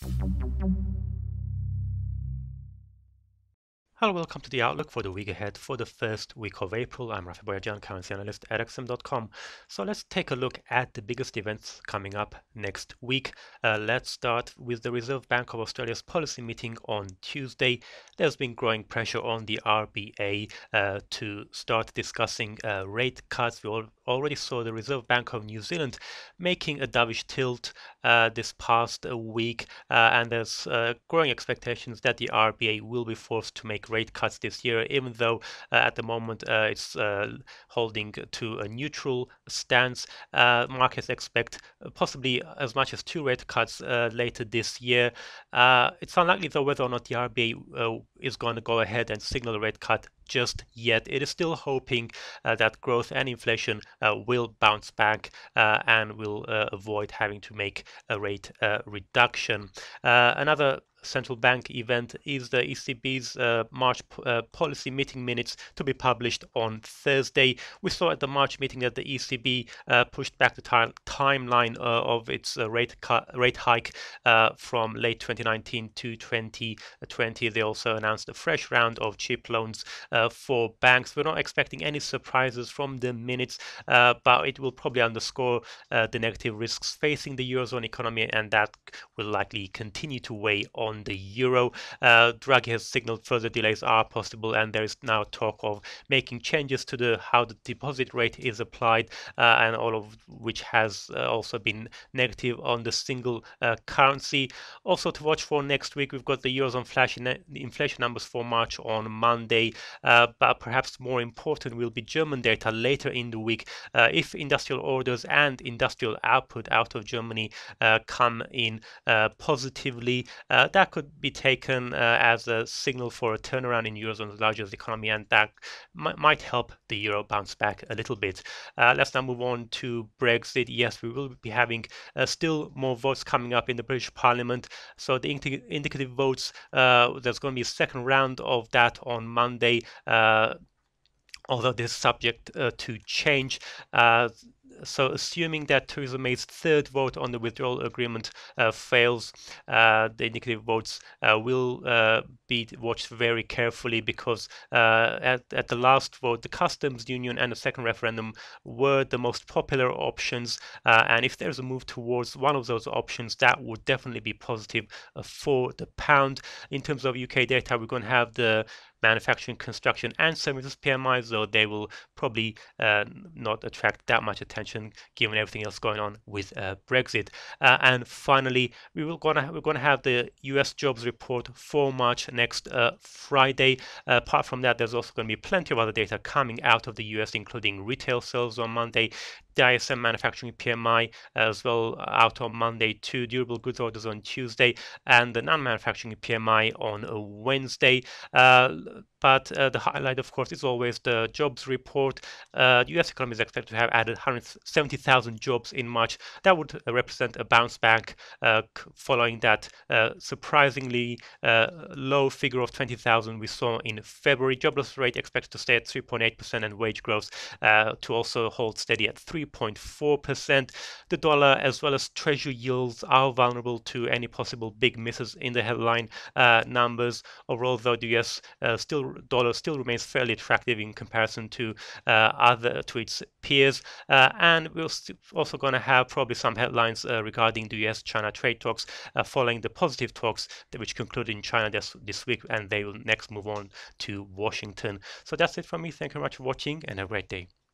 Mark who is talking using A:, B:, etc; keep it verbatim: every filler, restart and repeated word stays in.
A: Hello, welcome to the Outlook for the week ahead for the first week of April. I'm Rafi Boyajan, currency analyst at X M dot com. So let's take a look at the biggest events coming up next week. Uh, let's start with the Reserve Bank of Australia's policy meeting on Tuesday. There's been growing pressure on the R B A uh, to start discussing uh, rate cuts. We all already saw the Reserve Bank of New Zealand making a dovish tilt uh, this past uh, week, uh, and there's uh, growing expectations that the R B A will be forced to make rate cuts this year, even though uh, at the moment uh, it's uh, holding to a neutral stance. Uh, markets expect possibly as much as two rate cuts uh, later this year. Uh, it's unlikely though whether or not the R B A uh, is going to go ahead and signal a rate cut just yet. It is still hoping uh, that growth and inflation uh, will bounce back uh, and will uh, avoid having to make a rate uh, reduction. Uh, another central bank event is the E C B's uh, March uh, policy meeting minutes to be published on Thursday. We saw at the March meeting that the E C B uh, pushed back the time timeline uh, of its uh, rate cut, rate hike uh, from late twenty nineteen to twenty twenty. They also announced a fresh round of cheap loans uh, for banks. We're not expecting any surprises from the minutes, uh, but it will probably underscore uh, the negative risks facing the Eurozone economy, and that will likely continue to weigh on on the euro. Uh, Draghi has signaled further delays are possible, and there is now talk of making changes to the how the deposit rate is applied, uh, and all of which has uh, also been negative on the single uh, currency. Also to watch for next week, we've got the Eurozone flash in inflation numbers for March on Monday, uh, but perhaps more important will be German data later in the week. Uh, if industrial orders and industrial output out of Germany uh, come in uh, positively, uh, that could be taken uh, as a signal for a turnaround in Eurozone's largest economy, and that m- might help the euro bounce back a little bit. Uh, let's now move on to Brexit. Yes, we will be having uh, still more votes coming up in the British Parliament. So the indi- indicative votes, uh, there's going to be a second round of that on Monday. Uh, although this is subject uh, to change. Uh, so assuming that Theresa May's third vote on the withdrawal agreement uh, fails, uh, the indicative votes uh, will uh, be watched very carefully, because uh, at, at the last vote, the customs union and the second referendum were the most popular options. Uh, and if there's a move towards one of those options, that would definitely be positive uh, for the pound. In terms of U K data, we're going to have the manufacturing, construction, and services P M Is, though they will probably uh, not attract that much attention given everything else going on with uh, Brexit. Uh, and finally, we will gonna we're gonna have the U S jobs report for March next uh, Friday. Uh, apart from that, there's also going to be plenty of other data coming out of the U S, including retail sales on Monday, the I S M manufacturing P M I as well out on Monday too, durable goods orders on Tuesday, and the non-manufacturing P M I on a Wednesday. Uh, but uh, the highlight, of course, is always the jobs report. Uh, the U S economy is expected to have added one hundred seventy thousand jobs in March. That would uh, represent a bounce back uh, following that uh, surprisingly uh, low figure of twenty thousand we saw in February. Jobless rate expected to stay at three point eight percent, and wage growth uh, to also hold steady at three point four percent. The dollar as well as treasury yields are vulnerable to any possible big misses in the headline uh, numbers. Overall, though, the U S uh, still dollar still remains fairly attractive in comparison to uh, other to its peers, uh, and we're also going to have probably some headlines uh, regarding the U S China trade talks uh, following the positive talks which concluded in China this, this week, and they will next move on to Washington. So that's it from me. Thank you very much for watching, and have a great day.